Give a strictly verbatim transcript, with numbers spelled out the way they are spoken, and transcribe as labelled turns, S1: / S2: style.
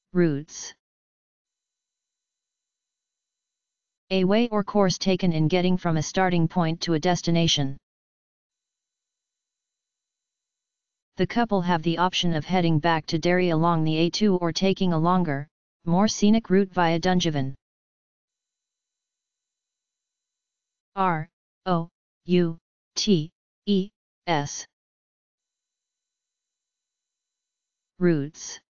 S1: Routes. A way or course taken in getting from a starting point to a destination. The couple have the option of heading back to Derry along the A two or taking a longer, more scenic route via Dungiven. R O U T E S. Routes.